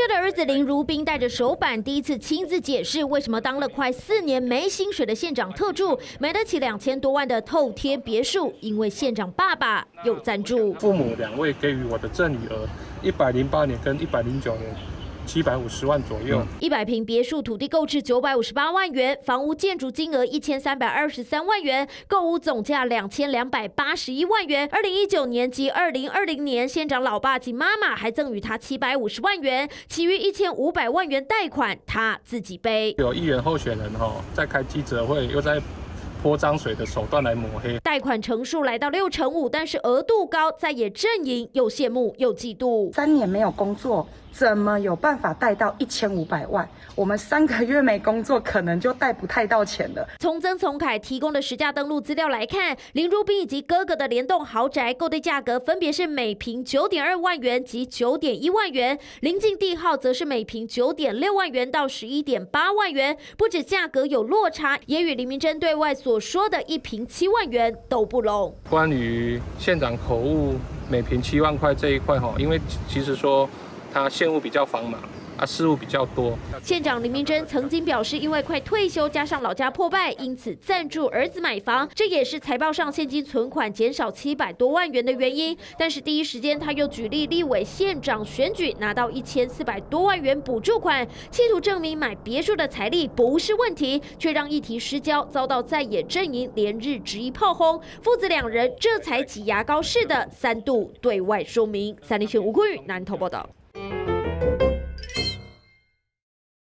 哲的儿子林如宾带着手板，第一次亲自解释为什么当了快4年没薪水的县长特助，买得起2000多万的透天别墅，因为县长爸爸有赞助。 父母2位给予我的赠与额，108年跟109年。750万左右 ，100坪别墅土地购置958万元，房屋建筑金额1323万元，购屋总价2281万元。2019年及2020年，县长老爸及妈妈还赠予他750万元，其余1500万元贷款他自己背。 有议员候选人在开记者会，又在泼脏水的手段来抹黑， 贷款成数来到65%，但是额度高，在野阵营又羡慕又嫉妒。 3年没有工作，怎么有办法贷到1500万？我们3个月没工作，可能就贷不太到钱了。 从曾从凯提供的实价登录资料来看，林如宾以及哥哥的联动豪宅购地价格分别是每坪9.2万元及9.1万元，邻近地号则是每坪9.6万元到11.8万元。不止价格有落差，也与林明溱对外所说的1坪7万元都不拢。 关于县长口误每坪7万块这一块因为其实说他县务比较繁忙。事务比较多。 县长林明溱曾经表示，因为快退休，加上老家破败，因此赞助儿子买房，这也是财报上现金存款减少700多万元的原因。但是第一时间他又举例立委县长选举拿到1400多万元补助款，企图证明买别墅的财力不是问题，却让议题失焦，遭到在野阵营连日质疑炮轰。父子2人这才挤牙膏似的3度对外说明。三立新闻吴坤宇南投报道。